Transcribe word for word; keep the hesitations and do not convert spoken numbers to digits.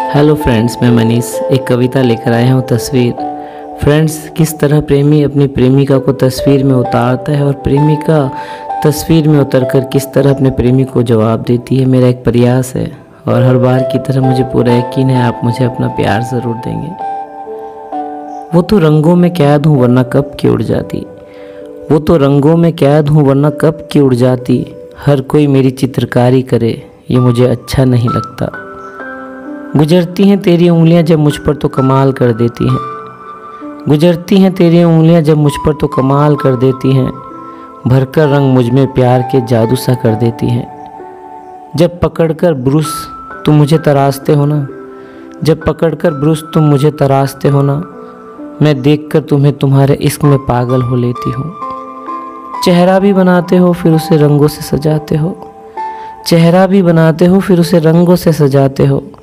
Hello friends, मैं मनीष एक कविता लेकर आया हूँ तस्वीर। फ्रेंड्स, किस तरह प्रेमी अपनी प्रेमिका को तस्वीर में उतारता है और प्रेमिका तस्वीर में उतरकर किस तरह अपने प्रेमी को जवाब देती है, मेरा एक प्रयास है और हर बार की तरह मुझे पूरा यकीन है आप मुझे अपना प्यार ज़रूर देंगे। वो तो रंगों में कैद हूँ वरना कब की उड़ जाती, वो तो रंगों में कैद हूँ वरना कब की उड़ जाती। हर कोई मेरी चित्रकारी करे ये मुझे अच्छा नहीं लगता। गुजरती हैं तेरी उंगलियां जब मुझ पर तो कमाल कर देती हैं, गुजरती हैं तेरी उंगलियां जब मुझ पर तो कमाल कर देती हैं। भरकर रंग मुझ में प्यार के जादू सा कर देती हैं। जब पकड़कर ब्रुश तुम मुझे तराशते हो ना, जब पकड़कर ब्रुश तुम मुझे तराशते हो ना, मैं देखकर तुम्हें तुम्हारे इश्क में पागल हो लेती हूँ। चेहरा भी बनाते हो फिर उसे रंगों से सजाते हो, चेहरा भी बनाते हो फिर उसे रंगों से सजाते हो।